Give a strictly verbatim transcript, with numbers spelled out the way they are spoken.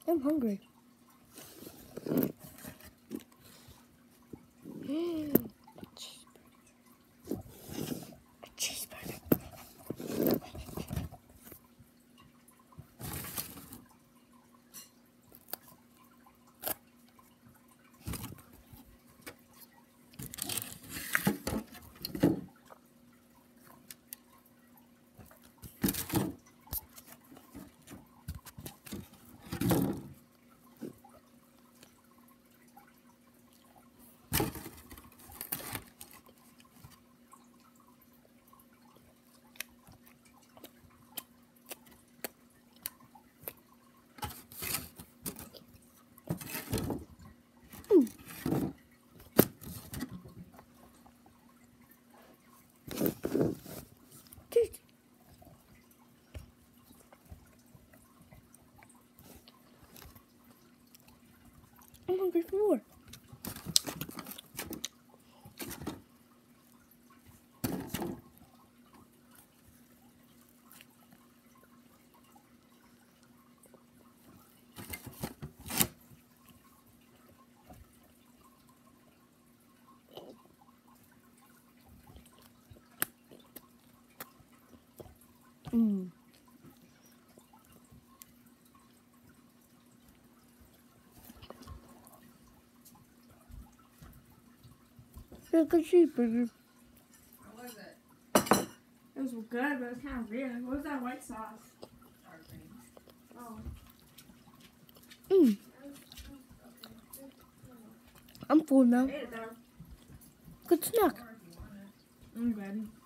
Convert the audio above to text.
I'm hungry. A cheeseburger. I'm hungry for more. Mmm. Like a cheeseburger. How was it? It was good, but it was kind of weird. What was that white sauce? Sour cream. Oh. Mmm. I'm full now. I ate it though. Good snack. Or if you want it. I'm good.